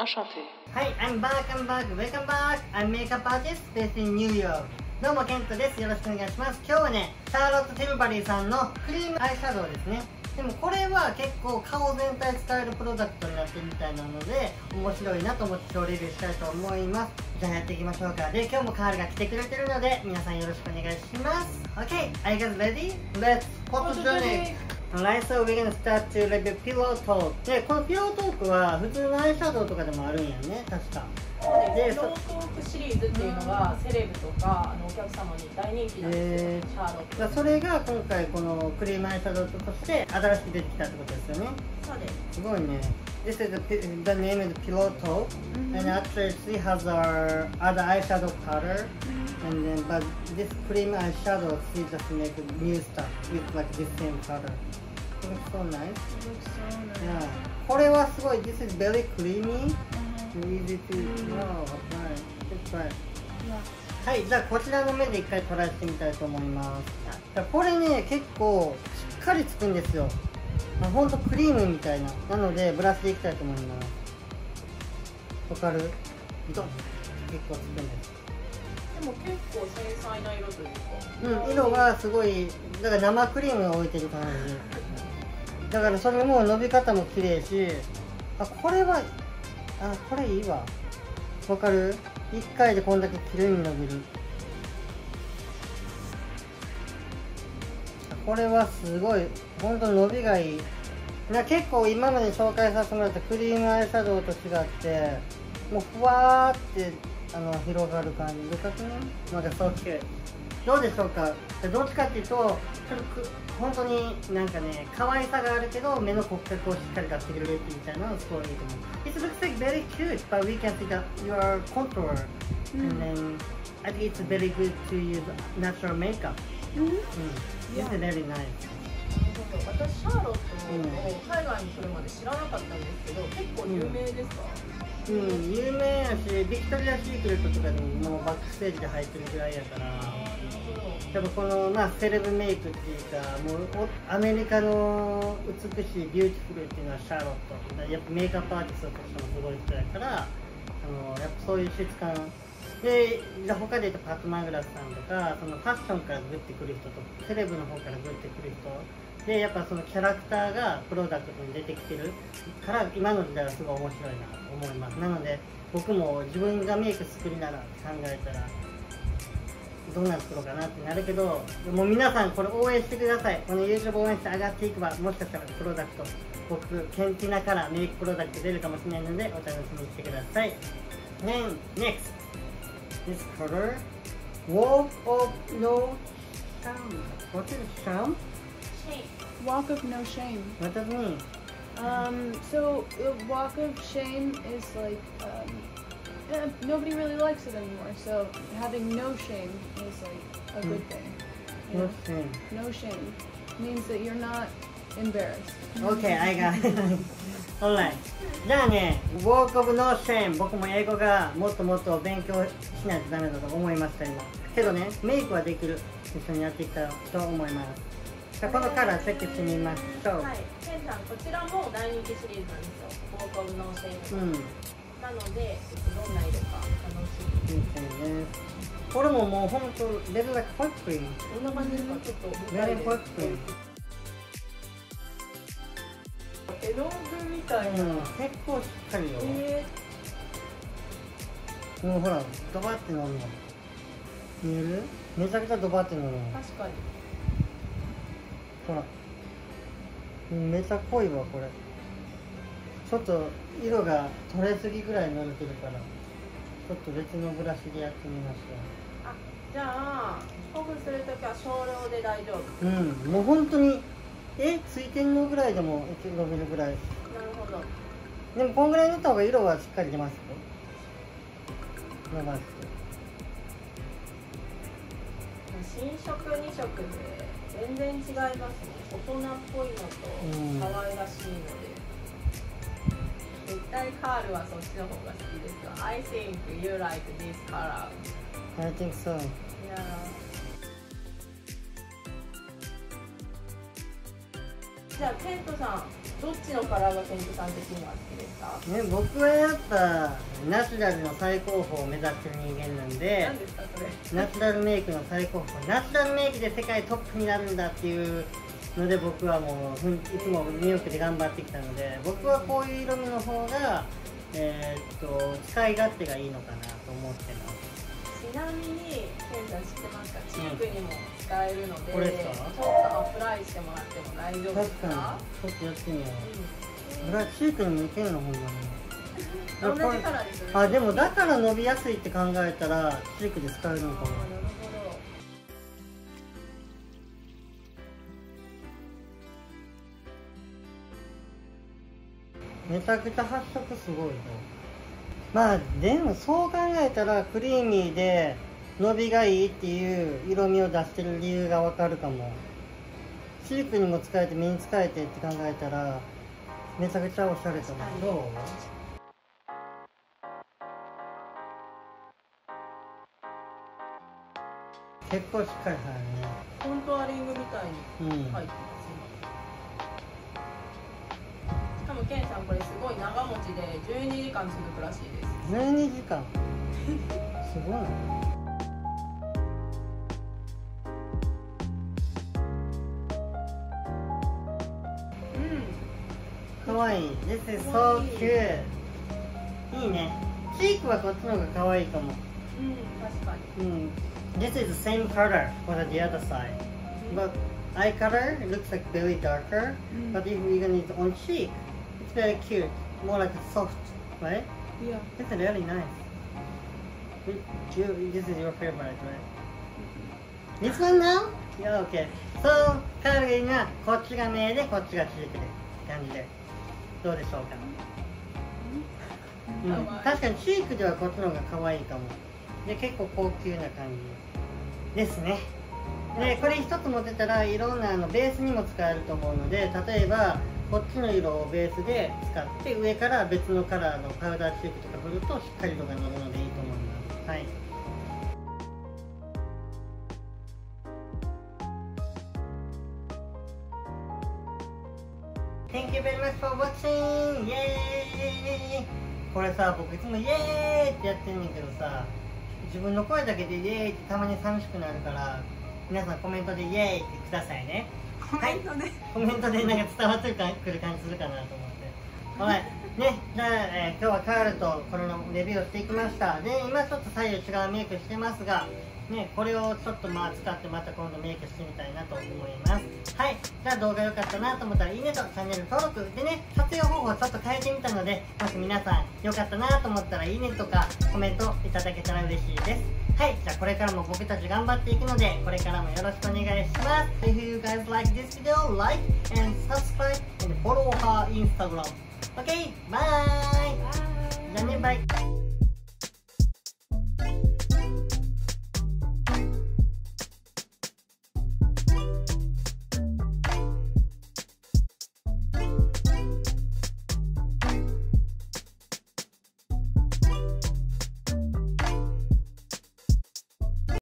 Enchanté. Hi, I'm back, welcome back. I'm makeup artist based in New York. どうもケントです。よろしくお願いします。今日はね、シャーロット・ティルバリーさんのクリームアイシャドウですね。でもこれは結構顔全体使えるプロダクトになってるみたいなので面白いなと思って今日レビューしたいと思います。じゃあやっていきましょうか。で、今日もカールが来てくれてるので皆さんよろしくお願いします。Okay, are you guys ready? Let's photogenic! Alright, so we're gonna start to review Pillow Talk. で、このピロートークは普通のアイシャドウとかでもあるんやね、確か。 そうです。ピロートークシリーズっていうのがセレブとかお客様に大人気なんですよ、シャーロット。 それが今回このクリームアイシャドウとして新しく出てきたってことですよね。 そうです。 すごいね。This is the name is Pillow Talk, and actually she has our other eyeshadow powder, and then but this cream eyeshadow she just make new stuff with like this same powder. It looks so nice. It looks so nice. Yeah. これはすごい。This is very creamy, easy to wow apply. It's right. はい、じゃあこちらの目で一回トライしてみたいと思います。これね結構しっかりつくんですよ。ほんとクリームみたいな。なのでブラシでいきたいと思います。わかる？結構つくんです。 でも結構繊細な色というか。 色がすごい。だから生クリームが置いてる感じ。だからそれも伸び方も綺麗し、これはこれいいわ。わかる？1回でこんだけ綺麗に伸びる。これはすごい本当伸びがいい。結構今まで紹介させてもらったクリームアイシャドウと違ってもうふわーって広がる感じ。でかくない？なんかそういうどうでしょうか。どっちかっていうと本当になんかね可愛さがあるけど目の骨格をしっかり出してくれるみたいなのがすごいいいと思う。It looks like very cute, but we can see that your contour, and then I think it's very good to use natural makeup. This is very nice. 私シャーロットを海外に来るまで知らなかったんですけど、結構有名ですか？ 有名やし、ビクトリア・シークレットとかでももうバックステージで入ってるぐらいやから、多分このセレブメイクっていうか、もうアメリカの美しいビューティフルっていうのはシャーロット。やっぱメイクアップアーティストとしてもすごい人やから、やっぱそういう質感で、他で言うとパット・マグラスさんとか、そのファッションからグッてくる人とセレブの方からグッてくる人で、やっぱそのキャラクターがプロダクトに出てきてるから今の時代はすごい面白いなと思います。なので僕も自分がメイク作りならって考えたらどんな作ろうかなってなるけど、もう皆さんこれ応援してください。この YouTube 応援して上がっていけばもしかしたらプロダクト、僕ケンティナからメイクプロダクト出るかもしれないのでお楽しみにしてください。Then next this color, Walk of No Shame. What is shame? Walk of no shame. What does it mean? So the walk of shame is like nobody really likes it anymore. So having no shame is like a good thing. You No know? shame. No shame means that you're not embarrassed. Okay, I got it. Alright. じゃあね、Walk of No Shame。僕も英語がもっともっと勉強しないとダメだと思いました今。けどね、メイクはできる。一緒にやっていきたいと思います。じゃあこのカラーチェックしてみましょう。 はい、ケンさんこちらも大人気シリーズなんですよ。ウォークオブノーシェイム。なので、どんな色か楽しみです。 これももうほんとレベルがホイップリン。 どんな感じですか？ちょっとベリーホイップリン。 絵の具みたいな。 結構しっかりよ。もうほらドバってなるの見える？めちゃくちゃドバってなるの。 確かに。 ほらめちゃ濃いわこれ。ちょっと色が取れすぎぐらいになってるからちょっと別のブラシでやってみましょう。 じゃあほぐするときは少量で大丈夫。 もう本当についてんのぐらいでも伸びるぐらい。 なるほど。 でもこんぐらい塗った方が色はしっかり出ますよ。伸ばして新色2色で全然違いますね。大人っぽいのと可愛らしいので、絶対カールはそっちの方が好きですが。I think you like this color. I think so. Yeah. じゃあケントさん、どっちのカラーがケントさん的には好きですか？ ね、僕はやっぱナチュラルの最高峰を目指してる人間なんで、 何ですかそれ？ ナチュラルメイクの最高峰、ナチュラルメイクで世界トップになるんだっていうので、僕はもういつもニューヨークで頑張ってきたので、僕はこういう色味の方が使い勝手がいいのかなと思ってます。 ちなみにケンちゃん知ってますか？チークにも使えるので、 これですか？ ちょっとアプライしてもらっても大丈夫ですか？ 確かにちょっとやってみよう。これはチークにもいけるのほんまに。 同じカラーですよね。 あ、でもだから伸びやすいって考えたらチークで使えるのかな。 なるほど。 めちゃくちゃ発色すごいよ。まあでもそう考えたらクリーミーで伸びがいいっていう色味を出してる理由がわかるかも。チークにも使えて目に使えてって考えたらめちゃくちゃおしゃれと思う。どう？結構しっかり入るね。 コントアリングみたいに入ってます、しかもケンさんこれすごい長持ちで12時間続くらしいです。 12時間すごいな。かわいい。This is so cute。いいね。チークはこっちの方がかわいいかも。 確かに。 This is the same color for the other side. But eye color it looks like very darker. But if you're gonna use on cheek, it's very cute. More like a soft, right? Yeah. It's really nice. This is your favorite, right? This one now? Yeah, okay. So, カールがいいのはこっちが目でこっちがチークで感じでどうでしょうか？確かにチークではこっちの方が可愛いかも。で結構高級な感じですね。でこれ一つ持ってたらいろんなベースにも使えると思うので、例えばこっちの色をベースで使って上から別のカラーのパウダーチークとか振るとしっかり色が乗るのでいいと思います。はい。Thank you very much for watching! イエーイ！これさ、僕いつもイエーイってやってんねんけどさ、自分の声だけでイエーイってたまに寂しくなるから、皆さんコメントでイエーイってくださいね。 コメントね。 コメントでなんか伝わってくる感じするかなと思って。はい。ね、じゃあ、今日はカールとこれのレビューをしていきました。で、今ちょっと左右違うメイクしてますが、ね、これをちょっと使ってまた今度メイクしてみたいなと思います。はい。じゃあ動画良かったなと思ったらいいねとチャンネル登録でね、撮影方法をちょっと変えてみたので、もし皆さん良かったなと思ったらいいねとかコメントいただけたら嬉しいです。はい。じゃあこれからも僕たち頑張っていくので、これからもよろしくお願いします。If you guys like this video, like and subscribe and follow her Instagram. Okay? Bye! じゃあね、バイ。